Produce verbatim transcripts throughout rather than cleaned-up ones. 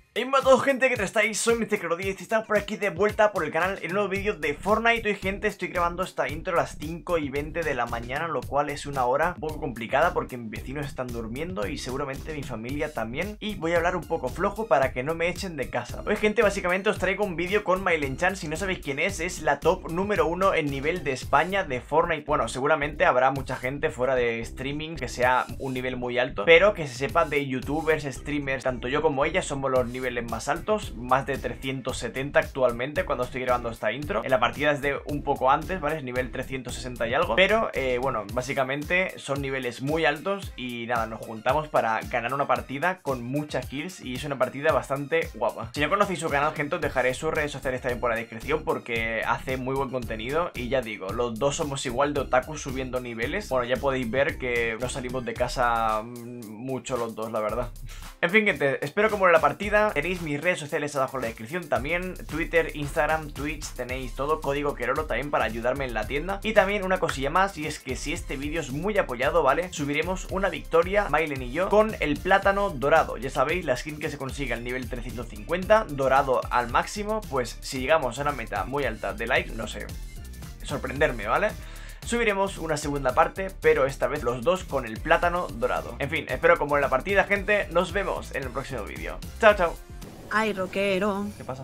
Hey, hola a todos, gente, ¿qué tal estáis? Soy mister diez y estamos por aquí de vuelta por el canal en un nuevo vídeo de Fortnite. Hoy, gente, estoy grabando esta intro a las cinco y veinte de la mañana, lo cual es una hora un poco complicada porque mis vecinos están durmiendo y seguramente mi familia también. Y voy a hablar un poco flojo para que no me echen de casa. Hoy, gente, básicamente os traigo un vídeo con Mailenchan. Si no sabéis quién es, es la top número uno en nivel de España de Fortnite. Bueno, seguramente habrá mucha gente fuera de streaming que sea un nivel muy alto, pero que se sepa de youtubers, streamers, tanto yo como ella somos los niveles más altos. Más de trescientos setenta actualmente cuando estoy grabando esta intro. En la partida es de un poco antes, ¿vale? Es nivel trescientos sesenta y algo. Pero, eh, bueno, básicamente son niveles muy altos y nada, nos juntamos para ganar una partida con muchas kills y es una partida bastante guapa. Si no conocéis su canal, gente, os dejaré sus redes sociales también por la descripción porque hace muy buen contenido y ya digo, los dos somos igual de otakus subiendo niveles. Bueno, ya podéis ver que no salimos de casa mucho los dos, la verdad. En fin, gente, espero que mola la partida. Tenéis mis redes sociales abajo en la descripción también, Twitter, Instagram, Twitch, tenéis todo, código Querolo también para ayudarme en la tienda. Y también una cosilla más, y es que si este vídeo es muy apoyado, ¿vale? Subiremos una victoria, Mailen y yo, con el plátano dorado. Ya sabéis, la skin que se consigue al nivel trescientos cincuenta, dorado al máximo. Pues si llegamos a una meta muy alta de like, no sé, sorprenderme, ¿vale? Subiremos una segunda parte, pero esta vez los dos con el plátano dorado. En fin, espero como en la partida, gente. Nos vemos en el próximo vídeo. Chao, chao. Ay, rockero. ¿Qué pasa?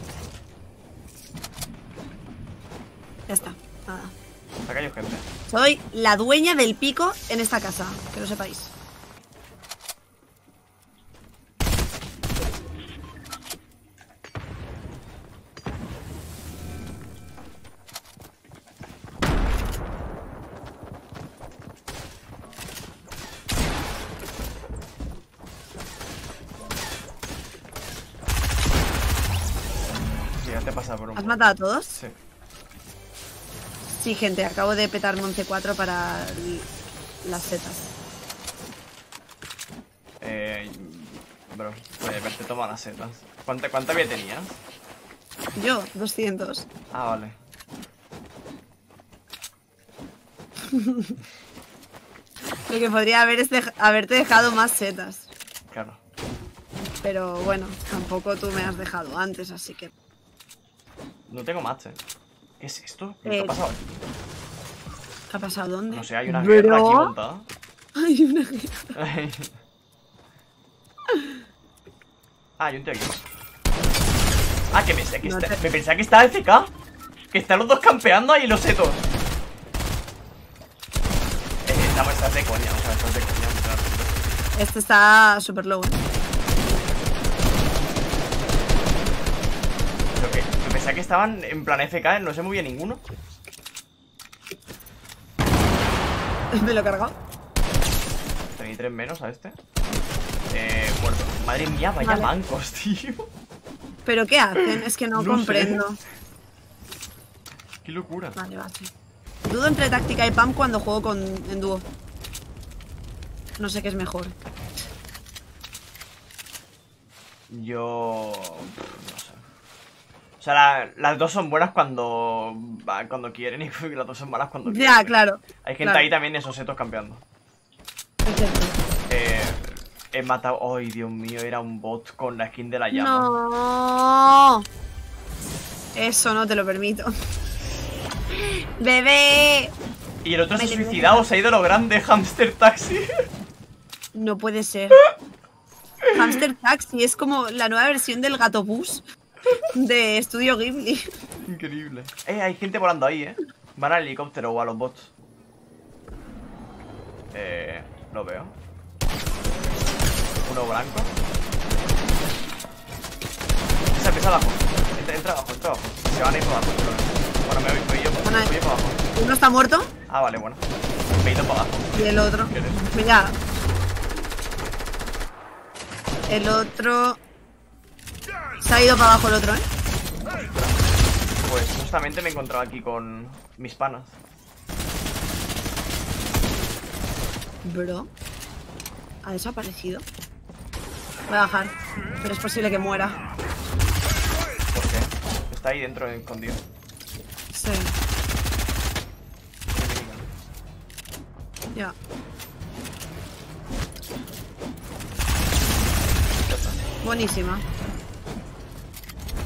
Ya está, nada. Se ha caído gente. Soy la dueña del pico en esta casa, que lo sepáis. Sí, ya te pasa por un... ¿Has matado a todos? Sí. Sí, gente, acabo de petar Monte cuatro para las setas. Eh... Bro, puede haberte tomado las setas. ¿Cuánta, cuánta vida tenías? Yo, doscientos. Ah, vale. Lo que podría haber es dej- haberte dejado más setas. Claro. Pero bueno, tampoco tú me has dejado antes, así que... No tengo match, eh. ¿Qué es esto? ¿Qué Eh, ha pasado? ¿Qué ha pasado? ¿Dónde? No sé, hay una ¿Pero? guerra aquí montada. Hay una guerra. Ah, hay un tío aquí. Ah, que pensé que No está... te- Me pensaba que estaba F K. Que están los dos campeando ahí los setos. Eh, estamos, estás de coña, o sea, estás de coña. Claro. Este está super low, ¿eh? Pero que me pensaba que estaban en plan F K, no se movía ninguno. Me lo he cargado. Tenéis tres menos a este. Eh, muerto. Madre mía, vaya Vale. mancos, tío. ¿Pero qué hacen? Es que no, No comprendo. sé. Qué locura. Vale, vale. Dudo entre táctica y pam cuando juego con, en dúo. No sé qué es mejor. Yo... no sé. O sea, la- las dos son buenas cuando... cuando quieren y las dos son malas cuando quieren. Ya, claro. Hay gente claro. ahí también, esos setos campeando. Es cierto. Eh, he matado... ¡Ay, Dios mío! Era un bot con la skin de la llama. No. Eso no te lo permito. Bebé. Y el otro se ha Me suicidado, se ha ido a lo grande, Hamster Taxi. No puede ser. Hamster Taxi es como la nueva versión del gato bus de Estudio Ghibli. Increíble. Eh, hay gente volando ahí, eh. Van al helicóptero o a los bots. Eh... Lo veo. Uno blanco. Esa empieza abajo. Entra, entra abajo, entra abajo. Se van a ir por abajo. Bueno, me voy, voy yo, Van a- voy yo para abajo. Uno está muerto Ah, vale, bueno. Me he ido para abajo. y el otro. ¿Quieres? Mira. El otro... Se ha ido para abajo el otro, ¿eh? Pues justamente me he encontrado aquí con mis panas. Bro. ¿Ha desaparecido? Voy a bajar. Pero es posible que muera. ¿Por qué? Está ahí dentro, escondido. Sí. Ya. Buenísima.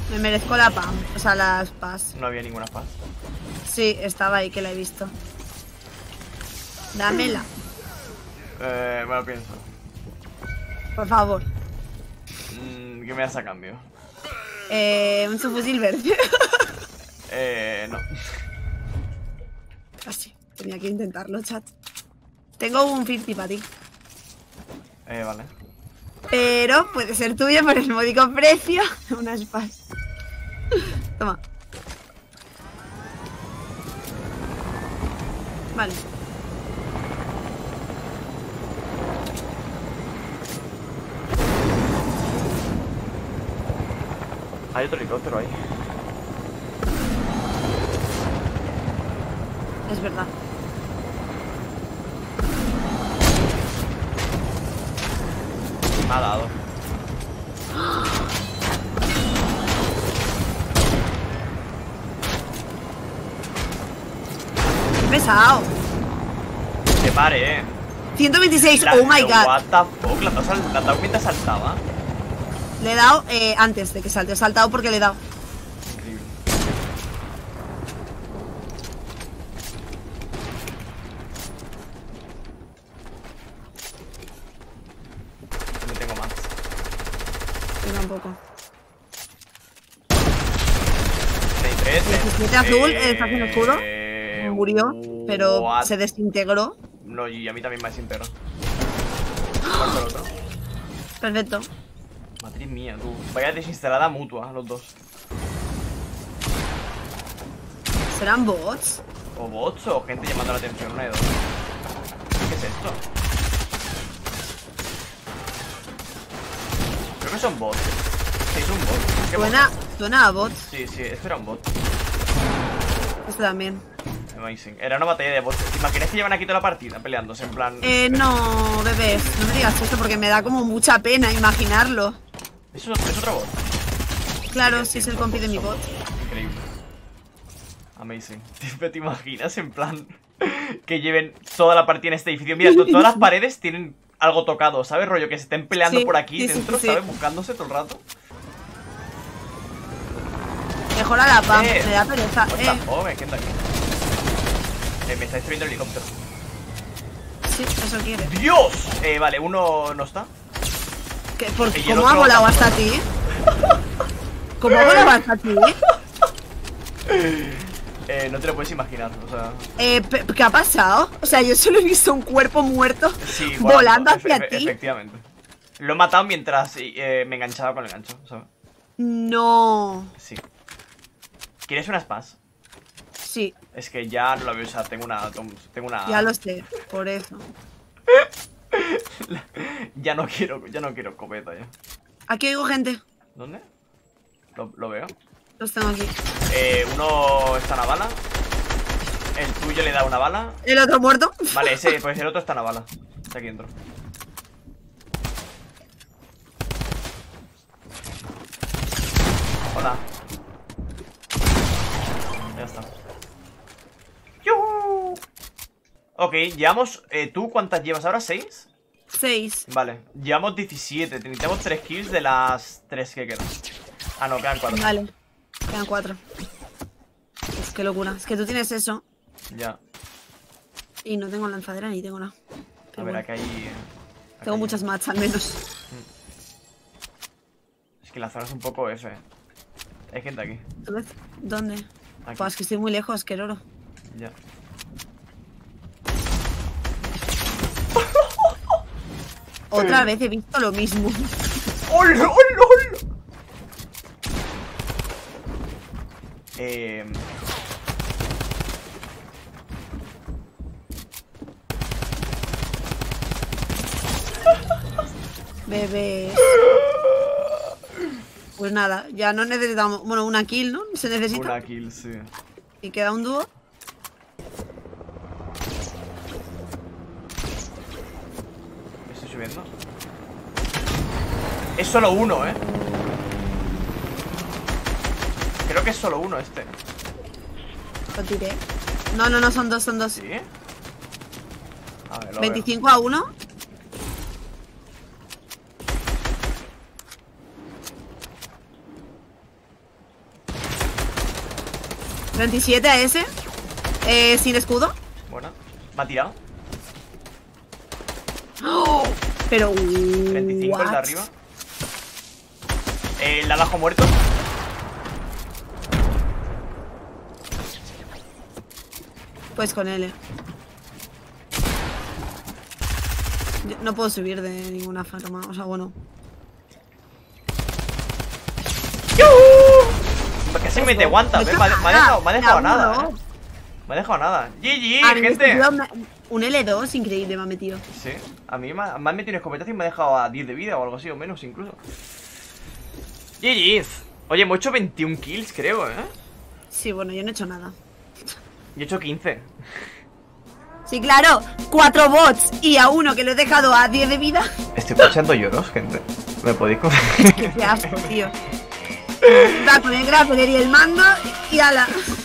Me merezco la P A M, o sea, las P A S. No había ninguna paz. Sí, estaba ahí, que la he visto. Dámela. Eh, me lo pienso. Por favor. Mm, ¿Qué me das a cambio? Eh, un subfusil verde. Eh, no. Así, tenía que intentarlo, chat. Tengo un cincuenta para ti. Eh, vale. Pero puede ser tuyo por el módico precio. Unas P A S. Toma. Vale. Hay otro helicóptero ahí. Es verdad. Me ha dado. Qué pesado. Que pare, eh. ciento veintiséis, La- oh my god. What the fuck, la has la has dado mientras saltaba. Le he dado eh, antes de que salte. He saltado porque le he dado. Increíble. No tengo más. Yo tampoco. treinta y tres, diecisiete azul, eh, está haciendo escudo. Murió, pero what? se desintegró. No, y a mí también me desintegró. ¿Cuál fue el otro? Perfecto. Madre mía, tú. Vaya desinstalada mutua, los dos. ¿Serán bots? O bots o gente llamando la atención, una de dos. ¿Qué es esto? Creo que son bots. Sí, es un bot. ¿Qué Suena, bot? suena a bots. Sí, sí, esto era un bot. Este también. Amazing. Era una batalla de bots. ¿Te imaginas que llevan aquí toda la partida peleándose? En plan. Eh, no, bebés, no me digas esto porque me da como mucha pena imaginarlo. ¿Eso es otro bot? Claro, si es el compi de mi bot. Increíble. Amazing. ¿Te, te imaginas en plan que lleven toda la partida en este edificio? Mira, to- todas las paredes tienen algo tocado, ¿sabes? Rollo que se estén peleando Sí, por aquí sí, sí, dentro, sí. ¿sabes? Buscándose todo el rato. Mejora la P A M, Eh, me da pereza. What Eh, the fuck, me queda aquí. Eh, me está destruyendo el helicóptero. sí, eso quiere. ¡Dios! Eh, vale, uno no está. ¿Qué, por, Y el ¿Cómo ha otro volado tampoco. hasta ti? ¿Cómo ha volado hasta ti? Eh, no te lo puedes imaginar, o sea. Eh, pe- ¿Qué ha pasado? O sea, yo solo he visto un cuerpo muerto Sí, volando hacia efe- ti. Efectivamente. Lo he matado mientras eh, me enganchaba con el gancho, ¿sabes? No. Sí. ¿Quieres unas pas? Sí, Es que ya no la voy a usar, tengo una. Tengo una. ya lo sé, por eso. Ya no quiero, ya no quiero escopeta ya. Aquí oigo gente. ¿Dónde? Lo, lo veo. Los tengo aquí. Eh, uno está en la bala. El tuyo le da una bala. ¿El otro muerto? Vale, ese, pues el otro está en la bala. Está aquí dentro. Hola. Ya está. ¡Yuhu! Ok, llevamos... Eh, ¿Tú cuántas llevas ahora? ¿Seis? Seis. Vale, llevamos diecisiete. Necesitamos tres kills de las tres que quedan. Ah, no, quedan cuatro. Vale. Quedan cuatro. Es que locura. Es que tú tienes eso. Ya. Y no tengo lanzadera ni tengo nada. A Pero ver, bueno, acá hay... acá tengo hay- muchas match al menos. Es que la zona es un poco F. Hay gente aquí. ¿Tú ves? ¿Dónde? Aquí. Pues es que estoy muy lejos, que oro. Ya. Otra vez he visto lo mismo. ¡Hola, hola, hola! Eh... Bebés. Pues nada, ya no necesitamos. Bueno, una kill, ¿no? Se necesita. Una kill, sí. Y queda un dúo. Estoy subiendo. Es solo uno, ¿eh? Creo que es solo uno este. Lo tiré. No, no, no, son dos, son dos. ¿Sí? A ver, lo veinticinco a uno. veintisiete a ese. Eh, sin escudo. Bueno, me ha tirado. ¡Oh! Pero. veinticinco el de arriba. Eh, el de abajo muerto. Pues con L. Yo no puedo subir de ninguna forma. O sea, bueno. Casi me te aguanta, ¿eh? Me ha, me ha dejado, me ha dejado nada, ¿eh? Me ha dejado nada. G G, gente. Un L dos increíble me ha metido. Sí, a mí me ha, me ha metido un escopetazo y me ha dejado a diez de vida o algo así, o menos incluso. G G. Oye, hemos hecho veintiún kills, creo, ¿eh? Sí, bueno, yo no he hecho nada. Yo he hecho quince. Sí, claro, cuatro bots y a uno que lo he dejado a diez de vida. Estoy escuchando lloros, gente. ¿Me podéis coger? Qué asco, tío. Va con el grappler y el mando y ala.